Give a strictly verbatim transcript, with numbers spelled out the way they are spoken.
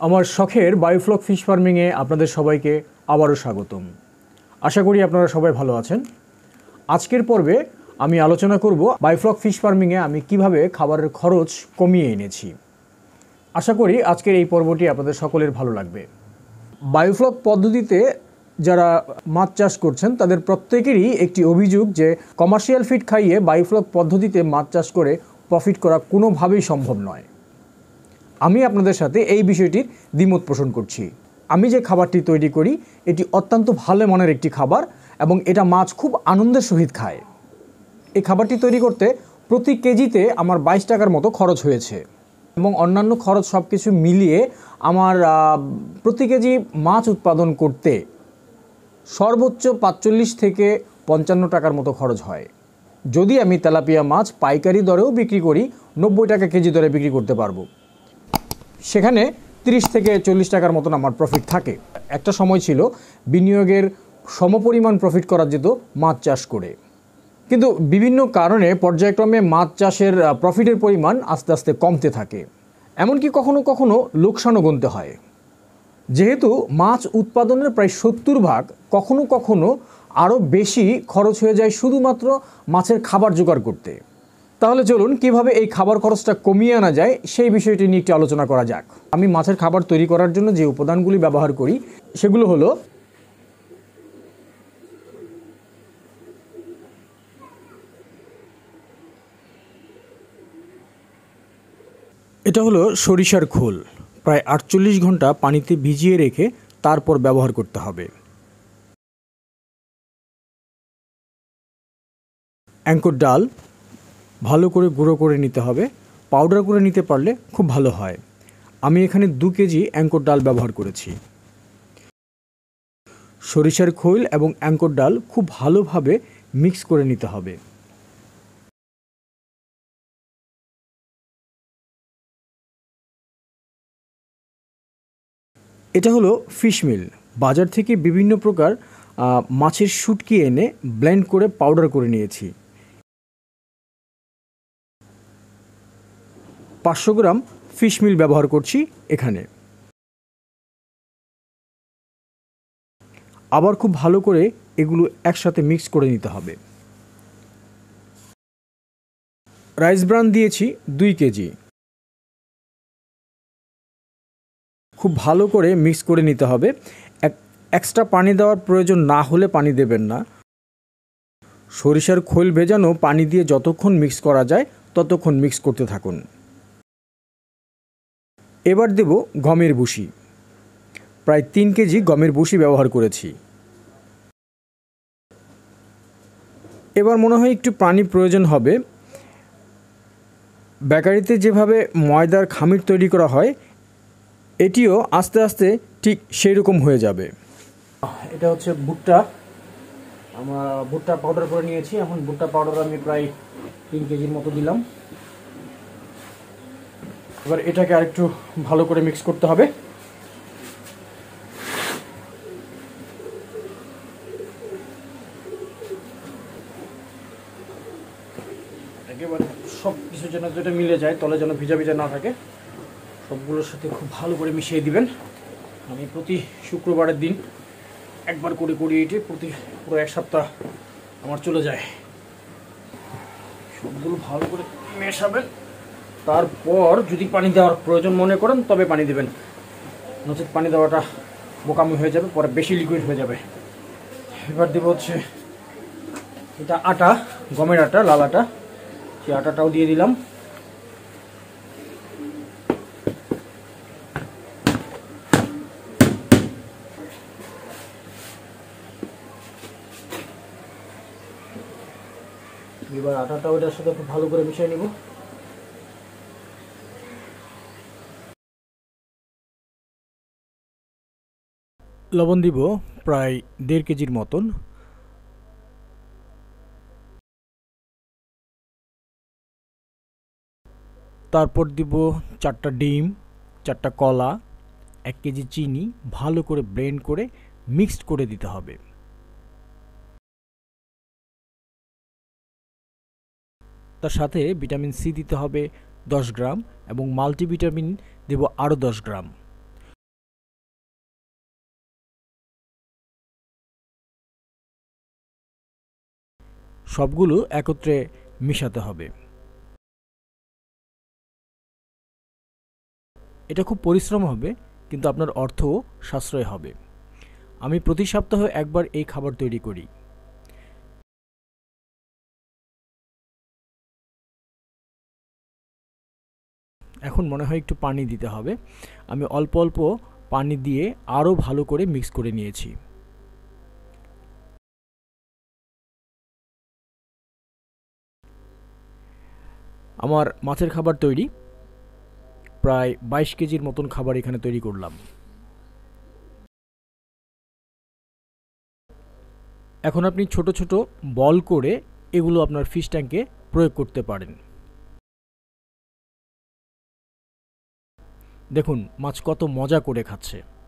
আমার শখের biofloc fish ফার্মিংয়ে আপনাদের সবাইকে আবারও স্বাগতম। আশা করি আপনারা সবাই ভালো আছেন। আজকের পর্বে আমি আলোচনা করব বায়োফ্লক ফিশ ফার্মিংয়ে আমি কিভাবে খাবারের খরচ কমিয়ে এনেছি। আশা করি আজকের এই পর্বটি আপনাদের সকলের ভালো লাগবে। বায়োফ্লক পদ্ধতিতে যারা মাছ চাষ করছেন তাদের প্রত্যেকেরই একটি অভিযোগ যে কমার্শিয়াল ফিড খাইয়ে বায়োফ্লক পদ্ধতিতে মাছ চাষ করে প্রফিট করা কোনোভাবেই সম্ভব নয়। আমি আপনাদের সাথে এই বিষয়টির দ্বিমত পোষণ করছি। আমি যে খাবারটি তৈরি করি এটি অত্যন্ত ভালো মানের একটি খাবার এবং এটা মাছ খুব আনন্দের সহিত খায়। এই খাবারটি তৈরি করতে প্রতি কেজিতে আমার বাইশ টাকার মতো খরচ হয়েছে এবং অন্যান্য খরচ সব কিছু মিলিয়ে আমার প্রতি কেজি মাছ উৎপাদন করতে সর্বোচ্চ পাঁচচল্লিশ থেকে পঞ্চান্ন টাকার মতো খরচ হয়। যদি আমি তেলাপিয়া মাছ পাইকারি দরেও বিক্রি করি নব্বই টাকা কেজি দরে বিক্রি করতে পারবো, সেখানে তিরিশ থেকে চল্লিশ টাকার মতন আমার প্রফিট থাকে। একটা সময় ছিল বিনিয়োগের সমপরিমাণ প্রফিট করা যেত মাছ চাষ করে, কিন্তু বিভিন্ন কারণে পর্যায়ক্রমে মাছ চাষের প্রফিটের পরিমাণ আস্তে আস্তে কমতে থাকে, এমনকি কখনো কখনো লোকসানও গুনতে হয়। যেহেতু মাছ উৎপাদনের প্রায় সত্তর ভাগ কখনো কখনো আরও বেশি খরচ হয়ে যায় শুধুমাত্র মাছের খাবার জোগাড় করতে। তাহলে চলুন কিভাবে এই খাবার খরচটা কমিয়ে আনা যায় সেই বিষয়টি নিয়ে একটু আলোচনা করা যাক। আমি মাছের খাবার তৈরি করার জন্য যে উপাদানগুলি ব্যবহার করি সেগুলো হলো এটা হলো সরিষার খোল। প্রায় আটচল্লিশ ঘন্টা পানিতে ভিজিয়ে রেখে তারপর ব্যবহার করতে হবে। অ্যাঙ্কর ডাল ভালো করে গুঁড়ো করে নিতে হবে, পাউডার করে নিতে পারলে খুব ভালো হয়। আমি এখানে দু কেজি অ্যাঙ্কর ডাল ব্যবহার করেছি। সরিষার খোল এবং অ্যাঙ্কর ডাল খুব ভালোভাবে মিক্স করে নিতে হবে। এটা হলো ফিশ মিল। বাজার থেকে বিভিন্ন প্রকার মাছের শুটকি এনে ব্লেন্ড করে পাউডার করে নিয়েছি। পাঁচশো গ্রাম ফিশ মিল ব্যবহার করছি এখানে। আবার খুব ভালো করে এগুলো একসাথে মিক্স করে নিতে হবে। রাইস ব্রান দিয়েছি দুই কেজি। খুব ভালো করে মিক্স করে নিতে হবে। এক্সট্রা পানি দেওয়ার প্রয়োজন না হলে পানি দেবেন না। সরিষার খোল ভেজানো পানি দিয়ে যতক্ষণ মিক্স করা যায় ততক্ষণ মিক্স করতে থাকুন। এবার দেব গমের ভুসি। প্রায় তিন কেজি গমের ভুসি ব্যবহার করেছি। এবার মনে হয় একটু পানি প্রয়োজন হবে। বেকারিতে যেভাবে ময়দার খামির তৈরি করা হয় এটিও আস্তে আস্তে ঠিক সেই রকম হয়ে যাবে। এটা হচ্ছে ভুট্টা। আমরা ভুট্টা পাউডার করে নিয়েছি। এখন ভুট্টা পাউডার আমি প্রায় তিন কেজির মতো দিলাম। এবার এটাকে আরেকটু ভালো করে মিক্স করতে হবে। একেবারে সব কিছু যেন যেটা মিলে যায়, তলে যেন ভিজা ভিজা না থাকে, সবগুলোর সাথে খুব ভালো করে মিশিয়ে দিবেন। আমি প্রতি শুক্রবারের দিন একবার করে করি এটি, প্রতি পুরো এক সপ্তাহ আমার চলে যায়। সবগুলো ভালো করে মেশাবেন। তারপর যদি পানি দেওয়ার প্রয়োজন মনে করেন তবে পানি দেবেন, নচেত পানি দেওয়াটা বোকামি হয়ে যাবে, পরে বেশি লিকুইড হয়ে যাবে। এবার দেবো হচ্ছে এটা আটা, গমের আটা, লাল আটা। সেই আটাটাও দিয়ে দিলাম। এবার আটাটা ওটার সাথে খুব ভালো করে মিশিয়ে নিব। লবণ দিব প্রায় দেড় কেজির মতন। তারপর দিব চারটা ডিম, চারটা কলা, এক কেজি চিনি ভালো করে ব্লেন্ড করে মিক্সড করে দিতে হবে। তার সাথে ভিটামিন সি দিতে হবে দশ গ্রাম এবং মাল্টিভিটামিন দেব আরও দশ গ্রাম। সবগুলো একত্রে মিশাতে হবে। এটা খুব পরিশ্রম হবে, কিন্তু আপনার অর্থও সাশ্রয় হবে। আমি প্রতি সপ্তাহে একবার এই খাবার তৈরি করি। এখন মনে হয় একটু পানি দিতে হবে। আমি অল্প অল্প পানি দিয়ে আরও ভালো করে মিক্স করে নিয়েছি। আমার মাছের খাবার তৈরি। প্রায় বাইশ কেজির মতন খাবার এখানে তৈরি করলাম। এখন আপনি ছোট ছোট বল করে এগুলো আপনার ফিশ ট্যাঙ্কে প্রয়োগ করতে পারেন। দেখুন মাছ কত মজা করে খাচ্ছে।